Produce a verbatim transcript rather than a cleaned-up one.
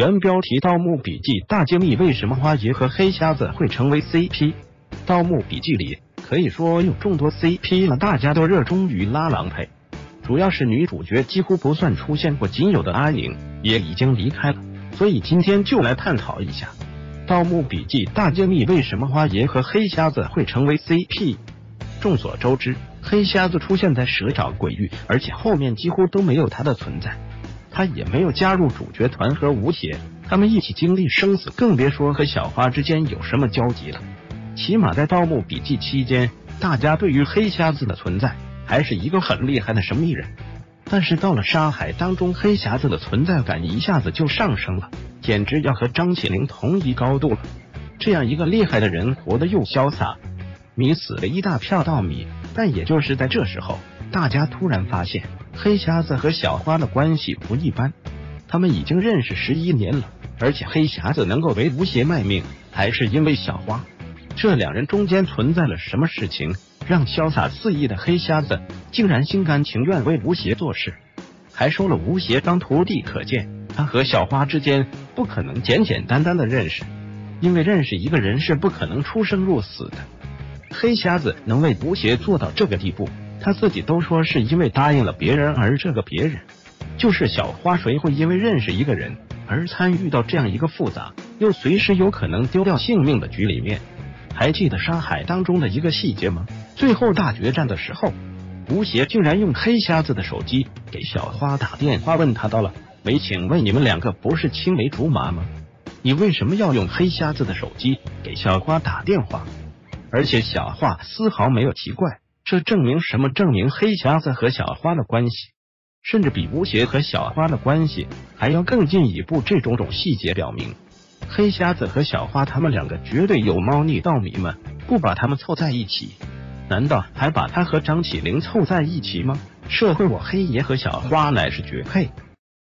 原标题《盗墓笔记》大揭秘为什么花爷和黑瞎子会成为 C P。盗墓笔记里可以说有众多 C P 了，大家都热衷于拉郎配，主要是女主角几乎不算出现过，仅有的阿颖也已经离开了，所以今天就来探讨一下《盗墓笔记》大揭秘为什么花爷和黑瞎子会成为 C P。众所周知，黑瞎子出现在蛇爪鬼域，而且后面几乎都没有他的存在。他也没有加入主角团和吴邪，他们一起经历生死，更别说和小花之间有什么交集了。起码在盗墓笔记期间，大家对于黑瞎子的存在还是一个很厉害的神秘人。但是到了沙海当中，黑瞎子的存在感一下子就上升了，简直要和张起灵同一高度了。这样一个厉害的人，活得又潇洒，迷死了一大票盗迷。但也就是在这时候，大家突然发现黑瞎子和小花的关系不一般，他们已经认识十一年了，而且黑瞎子能够为吴邪卖命，还是因为小花。这两人中间存在了什么事情，让潇洒肆意的黑瞎子竟然心甘情愿为吴邪做事，还收了吴邪当徒弟？可见他和小花之间不可能简简单单的认识，因为认识一个人是不可能出生入死的。黑瞎子能为吴邪做到这个地步，他自己都说是因为答应了别人，而这个别人就是小花。谁会因为认识一个人而参与到这样一个复杂又随时有可能丢掉性命的局里面？还记得沙海当中的一个细节吗？最后大决战的时候，吴邪竟然用黑瞎子的手机给小花打电话，问他到了没？请问你们两个不是青梅竹马吗？你为什么要用黑瞎子的手机给小花打电话？而且小花丝毫没有奇怪，这证明什么？证明黑瞎子和小花的关系甚至比吴邪和小花的关系还要更进一步。这种种细节表明，黑瞎子和小花他们两个绝对有猫腻，盗迷们不把他们凑在一起，难道还把他和张起灵凑在一起吗？社会我黑爷和小花乃是绝配，